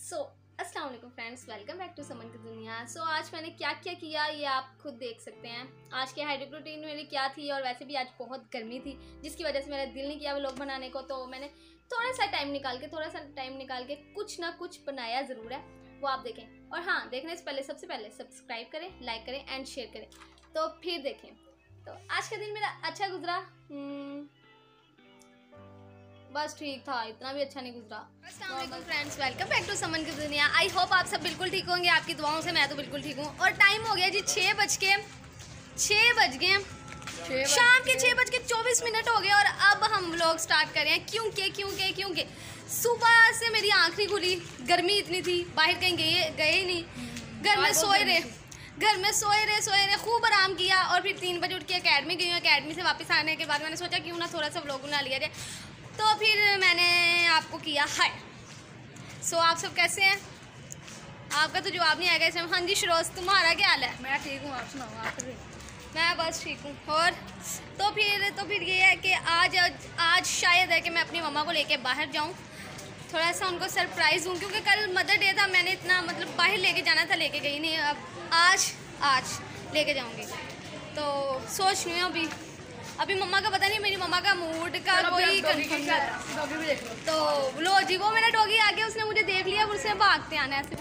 अस्सलाम वालेकुम friends, welcome back to Saman की दुनिया। आज मैंने क्या क्या किया ये आप खुद देख सकते हैं। आज के हाइड्रेट रूटीन मेरी क्या थी, और वैसे भी आज बहुत गर्मी थी जिसकी वजह से मेरा दिल नहीं किया व्लॉग बनाने को, तो मैंने थोड़ा सा टाइम निकाल के कुछ ना कुछ बनाया ज़रूर है, वो आप देखें। और हाँ, देखने से पहले सबसे पहले सब्सक्राइब करें, लाइक करें एंड शेयर करें, तो फिर देखें। तो आज का दिन मेरा अच्छा गुजरा, बस ठीक था, इतना भी अच्छा नहीं गुजरा। अस्सलाम वालेकुम friends, welcome back to Saman की दुनिया। आई होप आप सब बिल्कुल ठीक होंगे, आपकी दुआओं से मैं तो बिल्कुल ठीक हूँ। और टाइम हो गया जी 6 बज गए, शाम के 6:24 हो गए, और अब हम लोग स्टार्ट कर रहे हैं। क्योंकि सुबह से मेरी आँख नहीं खुली, गर्मी इतनी थी, बाहर कहीं गए ही नहीं, घर में सोए रहे, खूब आराम किया। और फिर 3 बजे उठ के अकेडमी गई। अकेडमी से वापस आने के बाद मैंने सोचा क्यों ना थोड़ा सा व्लॉग बना लिया जाए, तो फिर मैंने आपको किया हाय। आप सब कैसे हैं? आपका तो जवाब नहीं आएगा इसमें। हाँ जी शरोज, तुम्हारा क्या हाल है? मैं ठीक हूँ, आप सुनाओ। आप मैं बस ठीक हूँ। और तो फिर ये है कि आज शायद है कि मैं अपनी मम्मा को लेके बाहर जाऊँ, थोड़ा सा उनको सरप्राइज़ हूँ, क्योंकि कल मदर डे था। मैंने इतना बाहर लेके जाना था, लेके गई नहीं। अब आज लेके जाऊँगी, तो सोच रही हूँ अभी मम्मा का पता नहीं, मेरी मम्मा का मूड का कोई कंफर्म नहीं। तो लो जी, वो मेरा डॉगी आ गया, उसने मुझे देख लिया, उससे भागते आना ऐसे।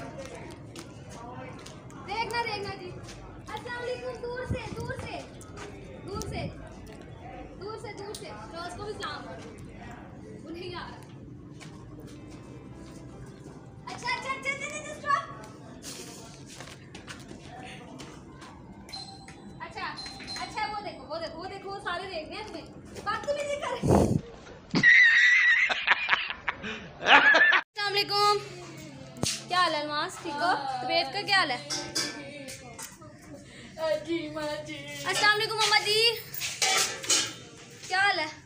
देखना जी। अस्सलाम वालेकुम। दूर से तो उसको भी सलाम उन्हें यार। अच्छा स्टॉप। अच्छा वो देखो वो सारे देख रहे हैं तुम्हें, बात भी नहीं कर रहे। अस्सलाम वालेकुम, क्या हाल है अलमास? ठीक हो? तबीयत का क्या हाल है? अस्सलाम वालेकुम मम्मा जी, क्या हाल है?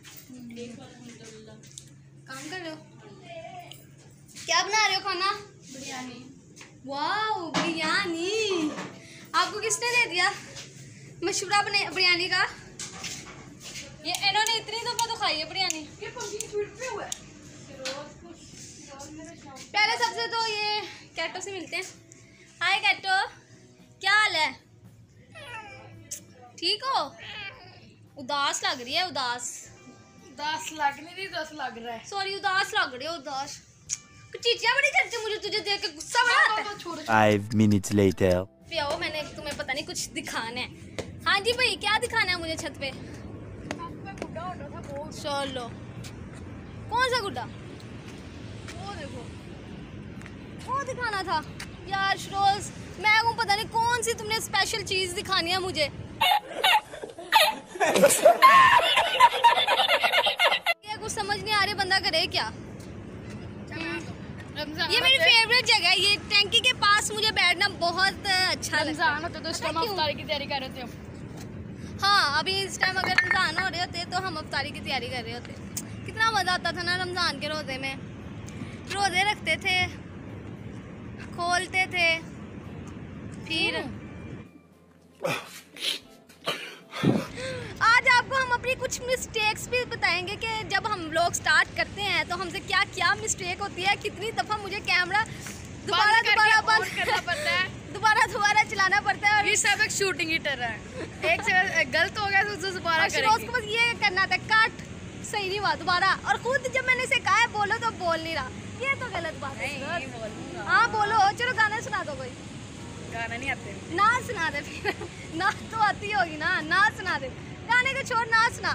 काम कर रहे हो? क्या बना रहे हो खाना? बिरयानी। वाह, बिरयानी आपको किसने दे दिया मशवरा बिरयानी का? ये इन्होंने इतनी दफा तो खाई है बिरयानी। पहले सबसे तो ये कैटो से मिलते हैं। हाय कैटो, क्या हाल है? ठीक हो? उदास लग रही है। उदास लग नहीं रही, 10 लग रहा है। सॉरी, उदास लग रही है। उदास चीटियां बड़ी करती, मुझे तुझे देख के गुस्सा बड़ा आता है। 5 minutes later. पियाओ, मैंने तुम्हें पता नहीं कुछ दिखाना है। हाँ जी भाई, क्या दिखाना है मुझे छत पे? चलो, कौन सा गुड्डा? वो देखो, वो दिखाना था यार शरोज। मैं हूँ, पता नहीं कौन सी तुमने स्पेशल चीज दिखानी है मुझे। ये कुछ समझ नहीं आ रही, बंदा करे क्या? ये मेरी फेवरेट जगह है, ये टैंकी के पास मुझे बैठना बहुत अच्छा लगता है। होते तो इस टाइम अफ्तारी की तैयारी कर रहे थे। हाँ, अभी इस टाइम अगर रमज़ान हो रहे होते तो हम अफ्तारी की तैयारी कर रहे होते। कितना मज़ा आता था ना रमज़ान के रोज़े में। रोज़े रखते थे, खोलते थे, फिर आज आपको हम अपनी कुछ मिस्टेक्स भी बताएंगे कि जब हम लोग स्टार्ट करते हैं तो हमसे क्या क्या मिस्टेक होती है, कितनी दफ़ा मुझे कैमरा दोबारा बंद करना पड़ता है, दोबारा चलाना पड़ता है। और ये सब एक शूटिंग ही तरह है, एक से गलत हो गया तो दोबारा करेंगे। उसको बस ये करना था, कट सही नहीं हुआ दोबारा। और खुद जब मैंने इसे कहा है बोलो तो बोल नहीं रहा, ये तो गलत बात है। हाँ बोलो, चलो गाना सुना दो। कोई गाना नहीं आते ना सुना दे फिर। ना तो आती होगी ना सुना दे, गाने को छोड़, ना सुना।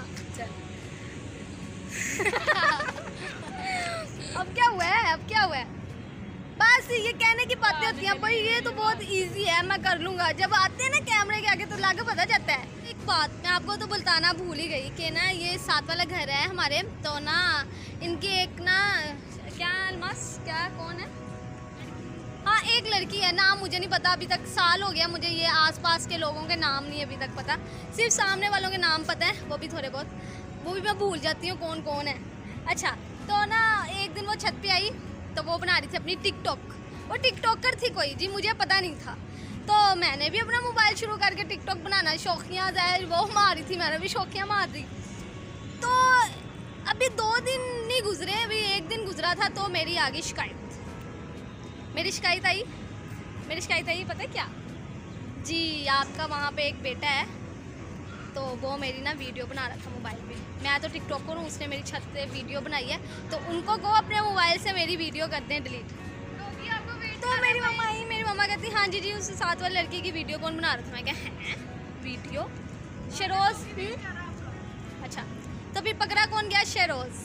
अब क्या हुआ है? बस ये कहने की बातें होती हैं भाई, ये तो बहुत इजी है, मैं कर लूँगा। जब आते हैं ना कैमरे के आगे तो लागे पता जाता है। एक बात मैं आपको तो बताना भूल ही गई कि ना ये साथ वाला घर है हमारे, तो ना इनकी एक ना क्या अलमास, क्या कौन है? हाँ, एक लड़की है, नाम मुझे नहीं पता अभी तक, साल हो गया मुझे ये आसपास के लोगों के नाम नहीं अभी तक पता, सिर्फ सामने वालों के नाम पता है, वो भी थोड़े बहुत, वो भी मैं भूल जाती हूँ कौन कौन है। अच्छा, तो ना एक दिन वो छत पे आई तो वो बना रही थी अपनी टिकटॉक। वो टिकटॉकर थी कोई जी, मुझे पता नहीं था, तो मैंने भी अपना मोबाइल शुरू करके टिकटॉक बनाना शौकिया जाहिर वो मार रही थी, मैंने भी शौकिया मार दी। तो अभी 2 दिन नहीं गुजरे, अभी 1 दिन गुजरा था तो मेरी आ गई शिकायत। मेरी शिकायत आई पता है क्या जी, आपका वहाँ पे एक बेटा है, तो वो मेरी ना वीडियो बना रहा था मोबाइल पे। मैं तो टिकटॉकर हूँ, उसने मेरी छत पे वीडियो बनाई है, तो उनको को अपने मोबाइल से मेरी वीडियो कर दें डिलीट। तो मेरी मम्मा कहती हाँ जी उस साथ वाली लड़की की वीडियो कौन बना रहा था? मैं क्या है वीडियो शेरोज? अच्छा, तो फिर पकड़ा कौन गया? शेरोज।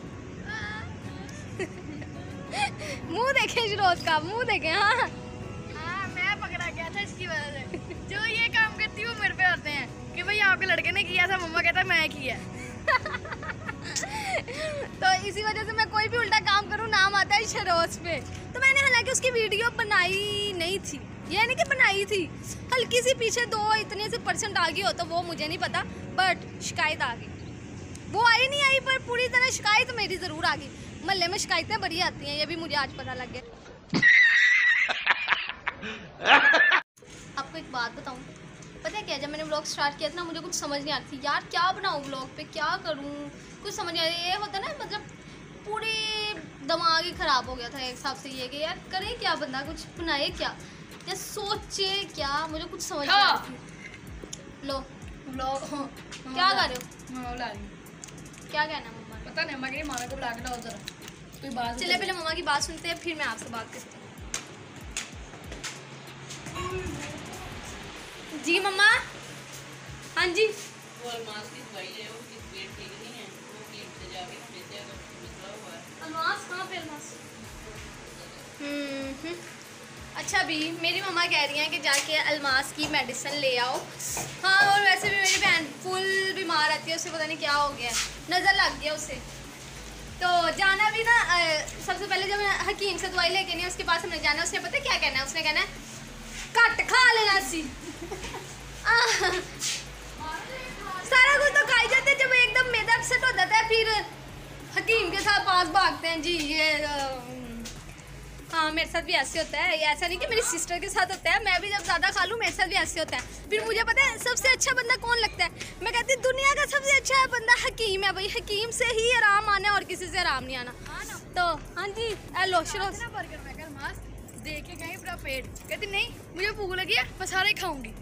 मुंह देखे शेरोज का, मुंह देखे। हाँ मैं पकड़ा गया था इसकी वजह से। जो ये काम करती हूँ मेरे पे होते हैं कि भाई आपके लड़के ने किया था, मम्मा कहता है मैं किया। तो इसी वजह से मैं कोई भी उल्टा काम करूँ नाम आता है शेरोज पे। तो मैंने हालांकि उसकी वीडियो बनाई नहीं थी, ये नहीं कि बनाई थी, हल्की सी पीछे 2 इतने से % आ गई हो तो वो मुझे नहीं पता, बट शिकायत आ गई। वो आई नहीं आई पर पूरी तरह शिकायत मेरी ज़रूर आ गई। मोहल्ले में शिकायतें बड़ी आती हैं, ये भी मुझे आज पता लग गया। आपको एक बात बताऊं, पता है क्या, जब मैंने व्लॉग स्टार्ट किया था ना, मुझे कुछ समझ नहीं आती थी यार, क्या बनाऊं व्लॉग पे, क्या करूं, कुछ समझ नहीं आ रहा। ये होता ना, मतलब पूरे दिमाग ही ख़राब हो गया था एक हिसाब से, ये कि यार करे क्या बंदा, कुछ बनाए क्या या सोचे क्या, मुझे कुछ समझ नहीं आ रही थी। लो व्लॉग क्या कर रहे हो? क्या कहना है मम्मा? पता नहीं, मम्मा मामा को बुला के लाओ जरा, कोई बात। चलिए पहले मम्मा की बात सुनते हैं, फिर मैं आपसे बात करती हूँ। जी मम्मा। हाँ जी। वो अलमास की दवाई ले, उसकी पेट ठीक नहीं है, वो क्लिनिक से जाके लेते हैं, निकला हुआ है। अलमास कहाँ पे? अलमास अच्छा भी मेरी मम्मा कह रही हैं कि जाके अलमास की मेडिसिन ले आओ। हाँ, और वैसे भी मेरी बहन फुल बीमार रहती है, उसे पता नहीं क्या हो गया, नज़र लग गया उसे, तो जाना भी ना। सबसे पहले जब हकीम से दवाई लेके नहीं उसके पास हमने जाना है, उसने पता क्या कहना है? उसने कहना है घट खा लेना सी। सारा कुछ तो खाई जाते, जब एकदम मैदा अपसेट हो जाता है फिर हकीम के साथ पास भागते हैं जी। ये हाँ, मेरे साथ भी ऐसे होता है। ये ऐसा नहीं कि मेरी सिस्टर के साथ होता है, मैं भी जब ज़्यादा खा लूँ मेरे साथ भी ऐसे होता है। फिर मुझे पता है सबसे अच्छा बंदा कौन लगता है? मैं कहती हूँ दुनिया का सबसे अच्छा बंदा हकीम है भाई, हकीम से ही आराम आना और किसी से आराम नहीं आना। तो हाँ जी, हेलो शिरोज देख के गई पूरा पेट, कहती नहीं मुझे भूख लगी है, मैं सारे खाऊंगी।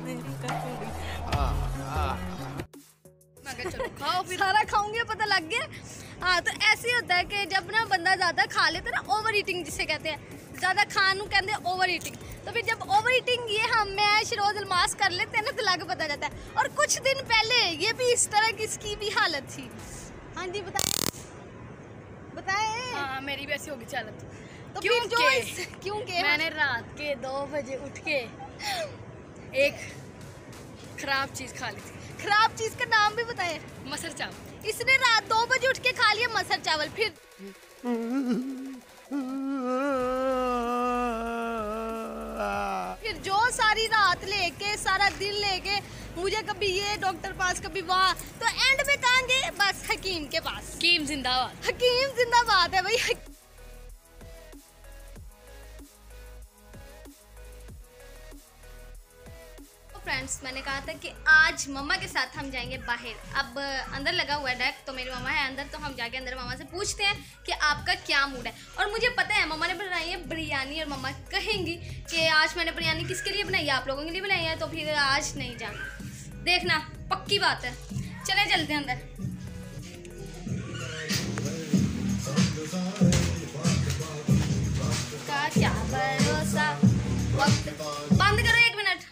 चलो खाओ, फिर सारा खाऊंगी, पता लग गया। हाँ, तो ऐसे ही होता है कि जब ना बंदा ज़्यादा खा लेता है ना, ओवर ईटिंग जिसे कहते हैं, ज़्यादा खानू कहते हैं ओवर ईटिंग। तो फिर जब ओवर ईटिंग ये मैं शिरोज अलमास कर लेते हैं ना, तो लाके पता जाता है। और कुछ दिन पहले ये भी इस तरह की इसकी भी हालत थी। हाँ जी बताए। हाँ, मेरी भी ऐसी होगी चालत। तो फिर जो क्योंकि मैंने रात के 2 बजे उठ के एक खराब चीज़ खा ली थी। खराब चीज़ का नाम भी बताए? मसर चावल। इसने रात 2 बजे उठ के खा लिया मसर चावल। फिर जो सारी रात लेके सारा दिन लेके मुझे कभी ये डॉक्टर पास कभी वहाँ, तो एंड में कहाँ गए? बस हकीम के पास। हकीम जिंदाबाद, हकीम जिंदाबाद है भाई। फ्रेंड्स, मैंने कहा था कि आज मम्मा के साथ हम जाएंगे बाहर। अब अंदर लगा हुआ है डेक, तो मेरी मम्मा है अंदर, तो हम जाके अंदर मम्मा से पूछते हैं कि आपका क्या मूड है। और मुझे पता है मम्मा ने बनाई है बिरयानी, और मम्मा कहेंगी कि आज मैंने बिरयानी किसके लिए बनाई है? आप लोगों के लिए बनाई है, तो फिर आज नहीं जाना, देखना पक्की बात है। चले चलते हैं अंदर। का क्या भरोसा, वक्त बंद करो 1 मिनट।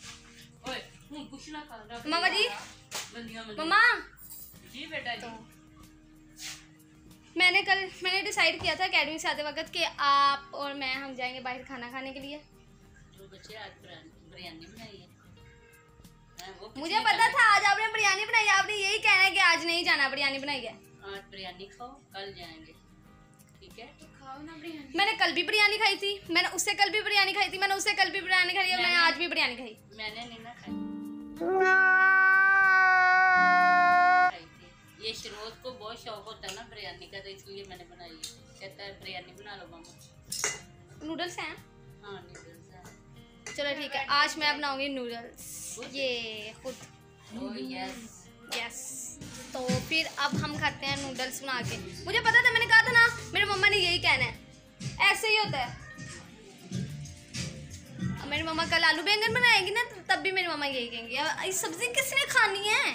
मामा जी, मम्मा जी बेटा जी, मैंने डिसाइड किया था अकेडमी से आते वक्त कि आप और मैं हम जाएंगे बाहर खाना खाने के लिए। तो बच्चे आज बिरयानी बनाई है। मुझे पता था आज आपने बिरयानी बनाई है, आपने यही कहना है कि आज नहीं जाना, बिरयानी बनाई है। आज बिरयानी खाओ, कल जाएंगे, ठीक है? तो खाओ ना बिरयानी। मैंने कल भी बिरयानी खाई थी, मैंने उससे कल भी बिरयानी खाई थी, मैंने उससे कल भी बिरयानी खाई, मैंने आज भी बिरयानी खाई। मैंने नहीं ना खाई थी। ये शिरोज को बहुत शौक होता है ना बिरयानी का, तो इसलिए मैंने बनाई है। कहता है बिरयानी बना लो मामा। नूडल्स हैं? हाँ, नूडल्स हैं। चलो ठीक है, आज मैं बनाऊंगी नूडल्स, ये खुद। Oh yes yes. तो फिर अब हम खाते हैं नूडल्स बना के। मुझे पता था, मैंने कहा था ना मेरी मम्मा ने यही कहना है, ऐसे ही होता है। मेरी मम्मा कल आलू बैंगन बनाएगी ना, तो तब भी मेरी मम्मा यही कहेंगी, इस सब्जी किसने खानी है।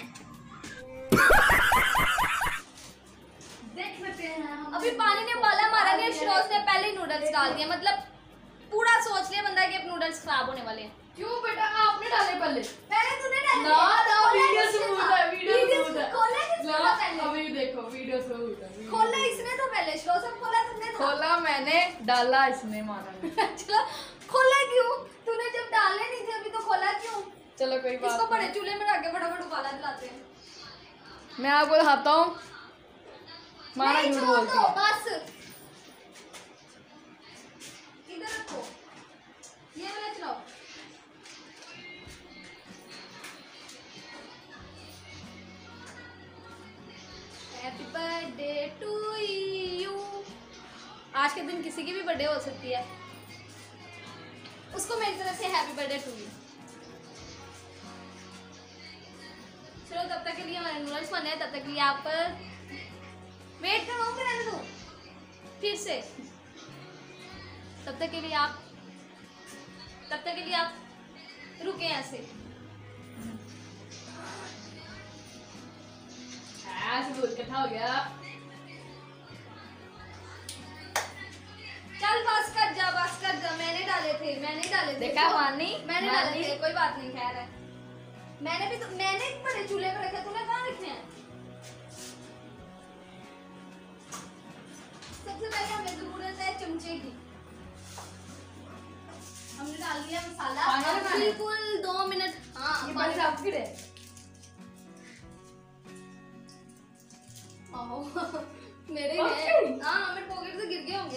देख सकते हैं हम। अभी पानी ने उबाला मारा नहीं, शिरोज ने पहले ही नूडल्स डाल दिए, मतलब पूरा सोच लिया बंदा कि अब नूडल्स खराब होने वाले हैं। क्यों बेटा, आपने डाले पहले? पहले तूने डाले ना ना, वीडियो सबूत है, वीडियो सबूत है। खोला किसने ना, था पहले? अभी देखो वीडियो सबूत है। खोला इसने तो पहले, शिरोज अब खोला तुमने था। खोला मैंने, डाला इसने, मारा नहीं। चलो खोला क्यों? तूने जब डाले नहीं थे अभी तो खोला क्यों? चलो कोई बात इसको बड़े नहीं। चूल्हे में रख के फटाफट उबाला दिलाते हैं। मैं आपको दिखाता हूँ, मारा नहीं, झूठ छोड़ बोलती दो, है। बस इधर रखो, ये वाला चलाओ। Happy birthday to you. आज के दिन किसी की भी बर्थडे हो सकती है, उसको मेरी तरफ से हैप्पी बर्थडे टू यू। चलो तब तक के लिए हमारे नूडल्स बने हैं, तब तक के लिए आप वेट करवाऊंगी, रहने दो फिर से। तब तक के लिए आप रुके ऐसे। सबूत इकट्ठा हो गया। चल बस कर जा, बस कर जा। मैंने डाले थे। देखा मानी? मैंने डाले थे, कोई बात नहीं, खैर है। मैंने बड़े चूल्हे पे रखे, तूने कहाँ रखे हैं? सबसे पहले हमें जरूरत है चमचे की। हमने डाल दिया मसाला, खाना बनाना है? बिल्कुल 2 मिनट। हाँ ये बस आपकी है। आओ, मेरे ही Okay. हैं। हाँ मेरे पॉकेट से गिर गए होंगे।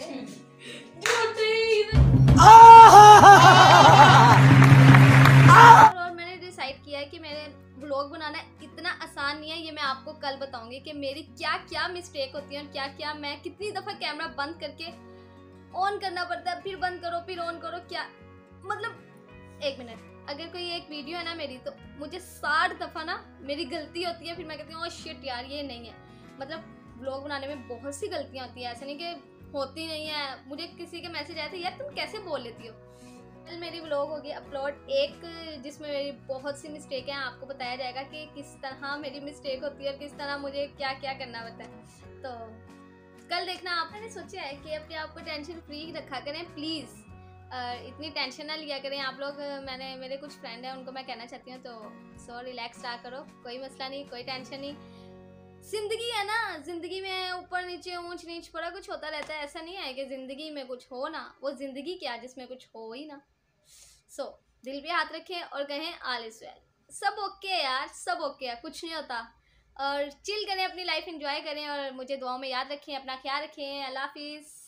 और मैंने डिसाइड किया है कि मेरे व्लॉग बनाना इतना आसान नहीं है। ये मैं आपको कल बताऊंगी कि मेरी क्या क्या मिस्टेक होती है और क्या क्या मैं कितनी दफ़ा कैमरा बंद करके ऑन करना पड़ता है, फिर बंद करो फिर ऑन करो। क्या मतलब, एक मिनट, अगर कोई एक वीडियो है ना मेरी, तो मुझे 60 दफ़ा ना मेरी गलती होती है, फिर मैं कहती हूँ ओह शिट यार ये नहीं है। मतलब व्लॉग बनाने में बहुत सी गलतियाँ होती है, ऐसा नहीं कि होती नहीं है। मुझे किसी के मैसेज आए थे, यार तुम कैसे बोल लेती हो। कल मेरी व्लॉग होगी अपलोड, एक जिसमें मेरी बहुत सी मिस्टेक हैं, आपको बताया जाएगा कि किस तरह मेरी मिस्टेक होती है और किस तरह मुझे क्या क्या करना होता है। तो कल देखना। आपने सोचा है कि अपने आप को टेंशन फ्री रखा करें प्लीज़, इतनी टेंशन ना लिया करें आप लोग। मेरे कुछ फ्रेंड हैं, उनको मैं कहना चाहती हूँ, तो सो रिलैक्स रहा करो, कोई मसला नहीं, कोई टेंशन नहीं। जिंदगी है ना, जिंदगी में ऊपर नीचे ऊंच नीच बड़ा कुछ होता रहता है। ऐसा नहीं है कि जिंदगी में कुछ हो ना, वो जिंदगी क्या जिसमें कुछ हो ही ना। सो दिल पे हाथ रखें और कहें ऑल इज वेल, सब ओके यार, सब ओके है, कुछ नहीं होता। और चिल करें, अपनी लाइफ एंजॉय करें और मुझे दुआओं में याद रखें। अपना ख्याल रखें। अल्लाह हाफिज़।